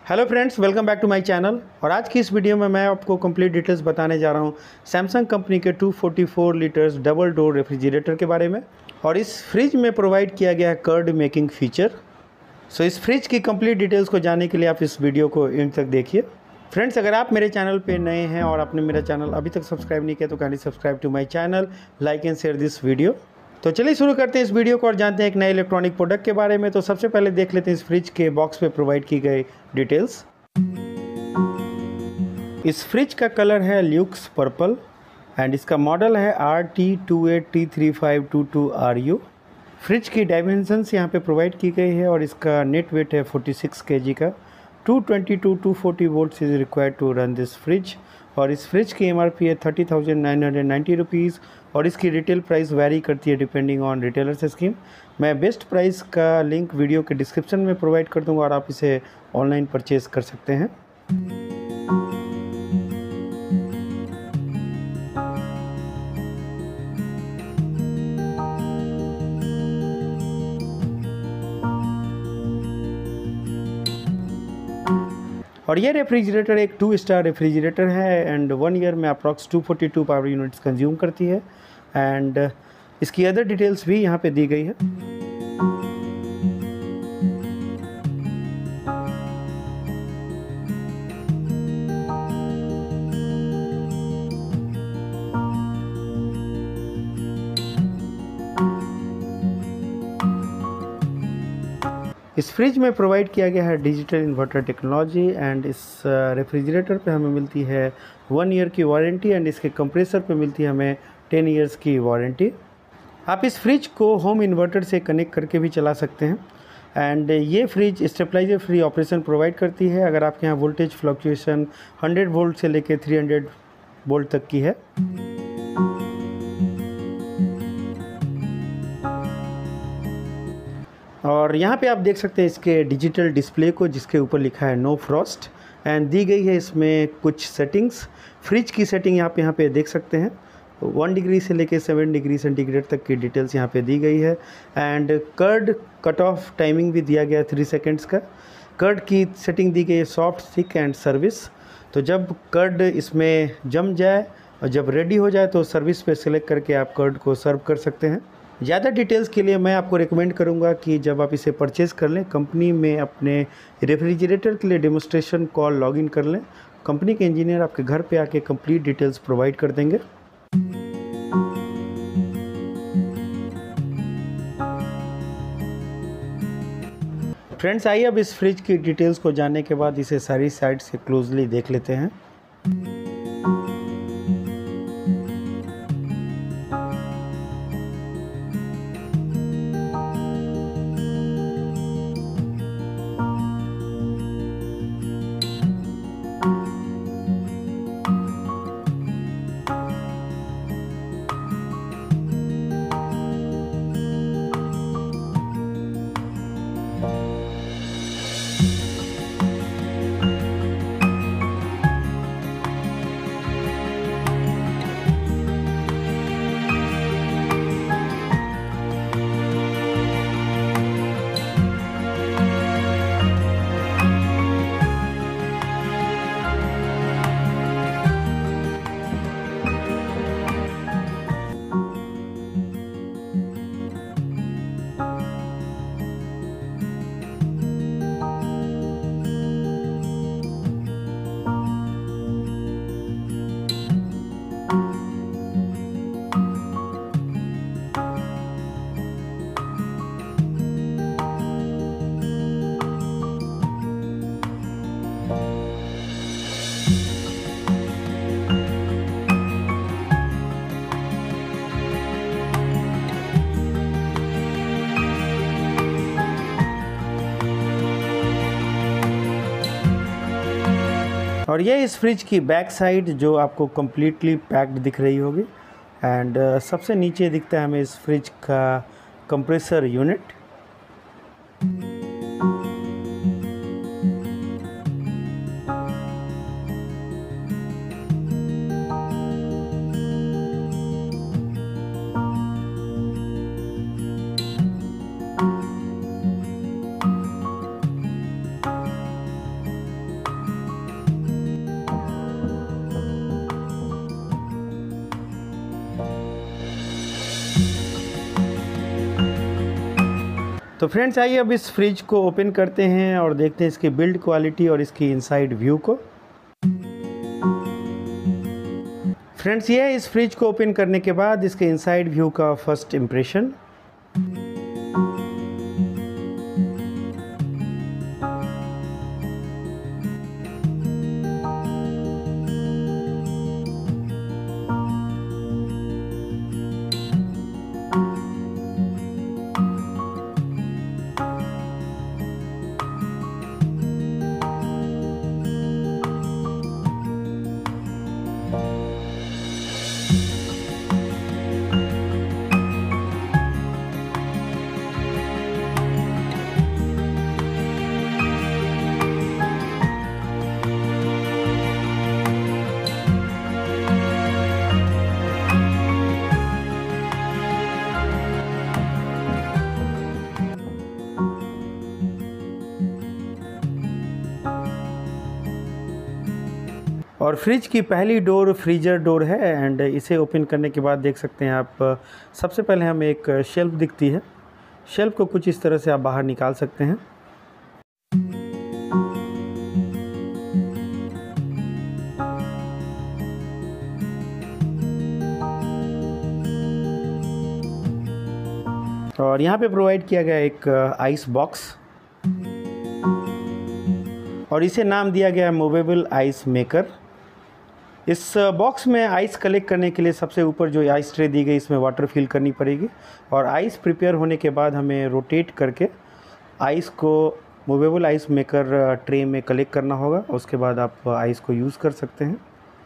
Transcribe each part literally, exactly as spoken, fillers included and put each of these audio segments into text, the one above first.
Hello friends, welcome back to my channel. और आज की इस वीडियो में मैं आपको कंप्लीट डिटेल्स बताने जा रहा हूँ सैमसंग कंपनी के दो सौ चौवालीस लीटर्स डबल डोर रेफ्रिजरेटर के बारे में। और इस फ्रिज में प्रोवाइड किया गया है कर्ड मेकिंग फीचर। सो इस फ्रिज की कंप्लीट डिटेल्स को जानने के लिए आप इस वीडियो को एंड तक देखिए। फ्रेंड्स, अगर आप मेरे चैनल पे नए हैं और आपने मेरा चैनल अभी तक सब्सक्राइब नहीं किया तो kindly subscribe to my channel, like and share this video. तो चलिए शुरू करते हैं इस वीडियो को और जानते हैं एक नए इलेक्ट्रॉनिक प्रोडक्ट के बारे में। तो सबसे पहले देख लेते हैं इस फ्रिज के बॉक्स पे प्रोवाइड की गई डिटेल्स। इस फ्रिज का कलर है ल्यूक्स पर्पल एंड इसका मॉडल है R T two eight T three five two two R U. Fridge की डायमेंशंस यहाँ पे प्रोवाइड की गई है और इसका नेट वेट है छियालीस केजी का। Two twenty two two forty volts is required to run this fridge. और इस फ्रिज की एमआरपी है thirty thousand nine hundred ninety rupees और इसकी रिटेल प्राइस वैरी करती है डिपेंडिंग ऑन रिटेलर्स स्कीम। मैं बेस्ट प्राइस का लिंक वीडियो के डिस्क्रिप्शन में प्रोवाइड कर दूंगा और आप इसे ऑनलाइन परचेज़ कर सकते हैं। और ये रेफ्रिजरेटर एक टू स्टार रेफ्रिजरेटर है एंड वन ईयर में approx two forty two power units consume करती है। एंड इसकी अदर डिटेल्स भी यहाँ पे दी गई है। इस फ्रिज में प्रोवाइड किया गया है डिजिटल इन्वर्टर टेक्नोलॉजी एंड इस रेफ्रिजरेटर पे हमें मिलती है वन ईयर की वारंटी एंड इसके कंप्रेसर पे मिलती है हमें टेन ईयर्स की वारंटी। आप इस फ्रिज को होम इन्वर्टर से कनेक्ट करके भी चला सकते हैं एंड ये fridge stabiliser free operation provide करती है अगर आपके यहाँ वोल्टेज फ्लक्चुएशन हंड्रेड वोल्ट से लेकर थ्री हंड्रेड वोल्ट तक की है। और यहाँ पे आप देख सकते हैं इसके डिजिटल डिस्प्ले को जिसके ऊपर लिखा है नो फ्रॉस्ट एंड दी गई है इसमें कुछ सेटिंग्स। फ्रिज की सेटिंग आप यहाँ पे देख सकते हैं वन डिग्री से लेके सेवन डिग्री सेंटीग्रेड तक की डिटेल्स यहाँ पे दी गई है and curd cut off timing भी दिया गया है थ्री सेकेंड्स का। कर्ड की सेटिंग दी गई है सॉफ्ट थिक एंड सर्विस। तो जब कर्ड इसमें जम जाए और जब रेडी हो जाए तो सर्विस पे सेलेक्ट करके आप कर्ड को सर्व कर सकते हैं। ज़्यादा डिटेल्स के लिए मैं आपको रिकमेंड करूंगा कि जब आप इसे परचेज़ कर लें कंपनी में अपने रेफ्रिजरेटर के लिए डेमोस्ट्रेशन कॉल लॉगिन कर लें। कंपनी के इंजीनियर आपके घर पे आके कंप्लीट डिटेल्स प्रोवाइड कर देंगे। फ्रेंड्स, आइए अब इस फ्रिज की डिटेल्स को जानने के बाद इसे सारी साइड से क्लोजली देख लेते हैं। और ये इस फ्रिज की बैक साइड जो आपको कम्प्लीटली पैक्ड दिख रही होगी एंड uh, सबसे नीचे दिखता है हमें इस फ्रिज का कंप्रेसर यूनिट। तो फ्रेंड्स आइए अब इस फ्रिज को ओपन करते हैं और देखते हैं इसकी बिल्ड क्वालिटी और इसकी इनसाइड व्यू को। फ्रेंड्स ये है इस फ्रिज को ओपन करने के बाद इसके इनसाइड व्यू का फर्स्ट इम्प्रेशन। और फ्रिज की पहली डोर फ्रीजर डोर है एंड इसे ओपन करने के बाद देख सकते हैं आप, सबसे पहले हमें एक शेल्फ दिखती है। शेल्फ को कुछ इस तरह से आप बाहर निकाल सकते हैं। और यहाँ पे प्रोवाइड किया गया एक आइस बॉक्स और इसे नाम दिया गया है मूवेबल आइस मेकर। इस बॉक्स में आइस कलेक्ट करने के लिए सबसे ऊपर जो आइस ट्रे दी गई इसमें वाटर फिल करनी पड़ेगी और आइस प्रिपेयर होने के बाद हमें रोटेट करके आइस को मूवेबल आइस मेकर ट्रे में कलेक्ट करना होगा। उसके बाद आप आइस को यूज़ कर सकते हैं।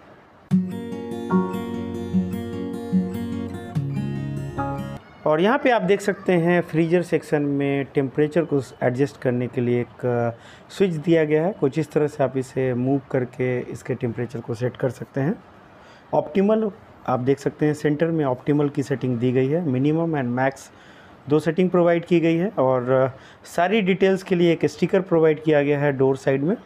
और यहाँ पे आप देख सकते हैं फ्रीजर सेक्शन में टेम्परेचर को एडजस्ट करने के लिए एक स्विच दिया गया है। कुछ इस तरह से आप इसे मूव करके इसके टेम्परेचर को सेट कर सकते हैं। ऑप्टिमल आप देख सकते हैं सेंटर में ऑप्टिमल की सेटिंग दी गई है। मिनिमम एंड मैक्स दो सेटिंग प्रोवाइड की गई है और सारी डिटेल्स के लिए एक स्टिकर प्रोवाइड किया गया है डोर साइड में।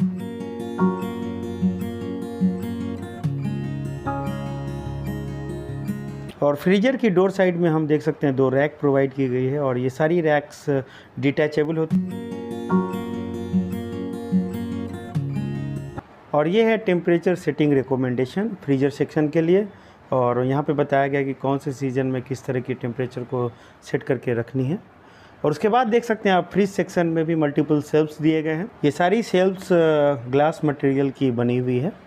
और फ्रीजर की डोर साइड में हम देख सकते हैं दो रैक प्रोवाइड की गई है और ये सारी रैक्स डिटैचेबल होती और ये है temperature setting recommendation freezer section के लिए। और यहाँ पे बताया गया कि कौन से सीज़न में किस तरह की टेम्परेचर को सेट करके रखनी है। और उसके बाद देख सकते हैं आप फ्रिज सेक्शन में भी मल्टीपल शेल्फ्स दिए गए हैं। ये सारी शेल्फ्स ग्लास मटेरियल की बनी हुई है।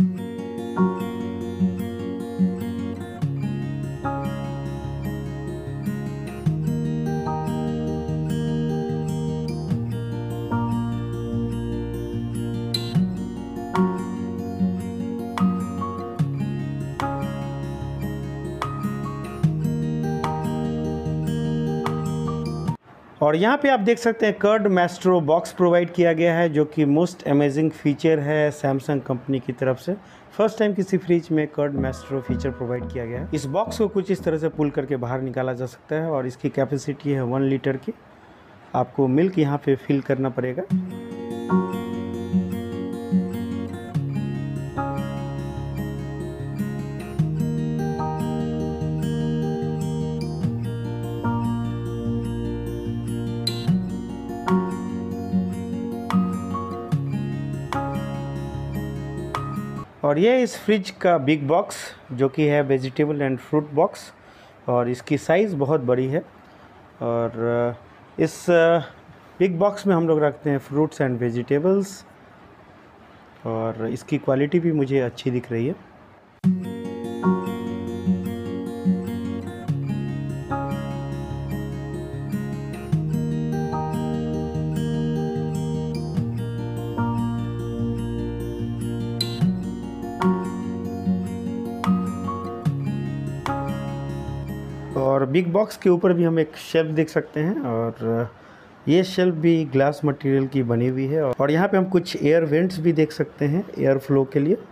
और यहाँ पे आप देख सकते हैं कर्ड मैस्ट्रो बॉक्स प्रोवाइड किया गया है जो कि मोस्ट अमेजिंग फीचर है सैमसंग कंपनी की तरफ से। फर्स्ट टाइम किसी फ्रिज में कर्ड मैस्ट्रो फीचर प्रोवाइड किया गया है। इस बॉक्स को कुछ इस तरह से पुल करके बाहर निकाला जा सकता है और इसकी कैपेसिटी है वन लीटर की। आपको मिल्क यहाँ पे फिल करना पड़ेगा। और ये इस फ्रिज का बिग बॉक्स जो कि है वेजिटेबल एंड फ्रूट बॉक्स और इसकी साइज़ बहुत बड़ी है। और इस बिग बॉक्स में हम लोग रखते हैं फ्रूट्स एंड वेजिटेबल्स और इसकी क्वालिटी भी मुझे अच्छी दिख रही है। और बिग बॉक्स के ऊपर भी हम एक शेल्फ देख सकते हैं और ये शेल्फ भी ग्लास मटेरियल की बनी हुई है। और यहाँ पे हम कुछ एयर वेंट्स भी देख सकते हैं एयर फ्लो के लिए।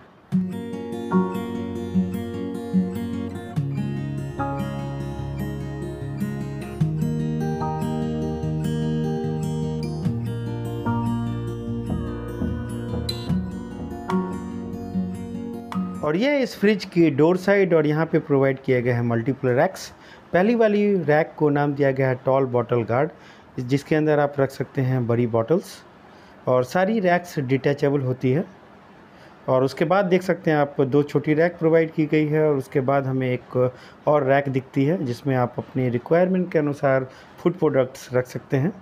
और ये इस फ्रिज की डोर साइड और यहाँ पे प्रोवाइड किया गया है मल्टीपल रैक्स। पहली वाली रैक को नाम दिया गया है टॉल बॉटल गार्ड जिसके अंदर आप रख सकते हैं बड़ी बॉटल्स, और सारी रैक्स डिटैचेबल होती है। और उसके बाद देख सकते हैं आप दो छोटी रैक प्रोवाइड की गई है, और उसके बाद हमें एक और रैक दिखती है जिसमें आप अपनी रिक्वायरमेंट के अनुसार फूड प्रोडक्ट्स रख सकते हैं।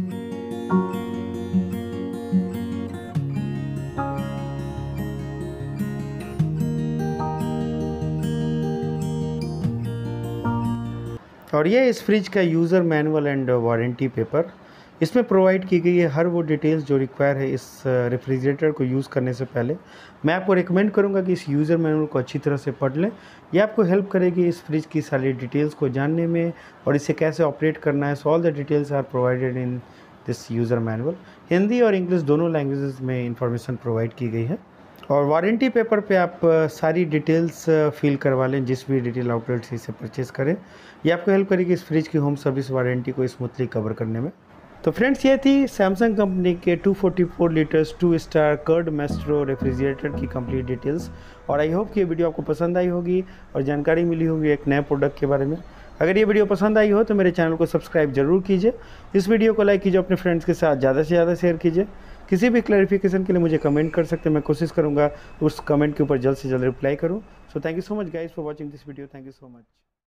और ये इस फ्रिज का user manual and warranty paper, इसमें प्रोवाइड की गई है हर वो डिटेल्स जो रिक्वायर है इस रेफ्रिजरेटर को यूज़ करने से पहले। मैं आपको रिकमेंड करूंगा कि इस यूज़र मैनुअल को अच्छी तरह से पढ़ लें। ये आपको हेल्प करेगी इस फ्रिज की सारी डिटेल्स को जानने में और इसे कैसे ऑपरेट करना है। So all the details are provided in this user manual. Hindi और इंग्लिश दोनों लैंग्वेजेस में इंफॉर्मेशन प्रोवाइड की गई है। और वारंटी पेपर पे आप सारी डिटेल्स फिल करवा लें जिस भी रिटेल आउटलेट से इसे परचेज़ करें। ये आपको हेल्प करेगी इस फ्रिज की होम सर्विस वारंटी को स्मूथली कवर करने में। तो फ्रेंड्स, ये थी सैमसंग कंपनी के two forty four litres two star curd maestro refrigerator की कंप्लीट डिटेल्स। और आई होप कि ये वीडियो आपको पसंद आई होगी और जानकारी मिली होगी एक नए प्रोडक्ट के बारे में। अगर ये वीडियो पसंद आई हो तो मेरे चैनल को सब्सक्राइब जरूर कीजिए, इस वीडियो को लाइक कीजिए, अपने फ्रेंड्स के साथ ज़्यादा से ज़्यादा शेयर कीजिए। किसी भी क्लैरिफिकेशन के लिए मुझे कमेंट कर सकते हैं, मैं कोशिश करूँगा उस कमेंट के ऊपर जल्द से जल्द रिप्लाई करूँ। So thank you so much guys for watching this video. Thank you so much.